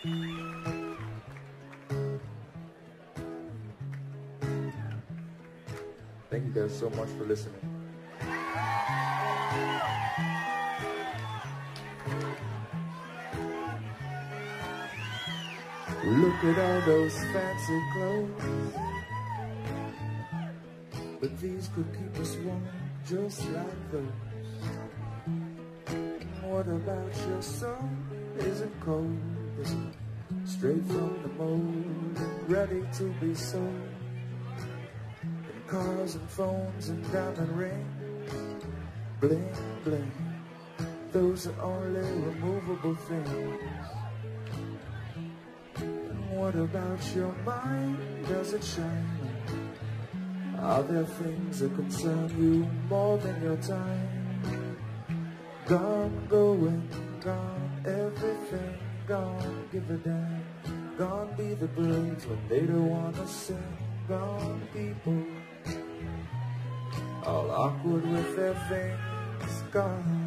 Thank you guys so much for listening. Look at all those fancy clothes, but these could keep us warm just like those. What about your soul? Is it cold? Is it straight from the mold and ready to be sold? In cars and phones and diamond rings, bling bling, those are only removable things. What about your mind? Does it shine? Are there things that concern you more than your time? Gone, going, gone, everything gone, give a damn. Gone be the birds when they don't wanna sing. Gone people, all awkward with their things. Gone.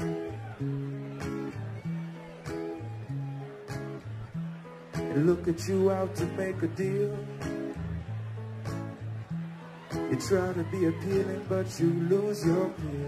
Look at you out to make a deal. You try to be appealing, but you lose your appeal.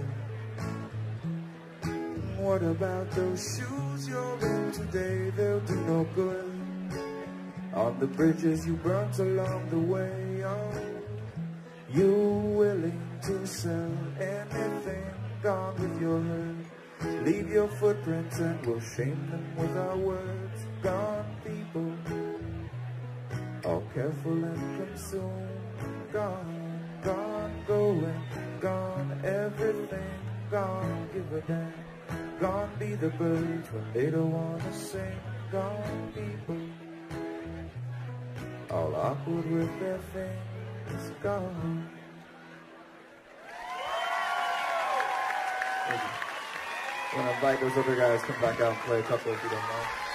What about those shoes you're in today? They'll do no good on the bridges you burnt along the way. Oh, you willing to sell anything? Gone with your hurt. Leave your footprints and we'll shame them with our words. Gone people, all careful and consumed. Gone, gone, going, gone, everything gone, give a damn. Gone be the birds when they don't wanna sing. Gone people, all awkward with their things. Gone. Thank you. I want to invite those other guys to come back out and play a couple if you don't mind.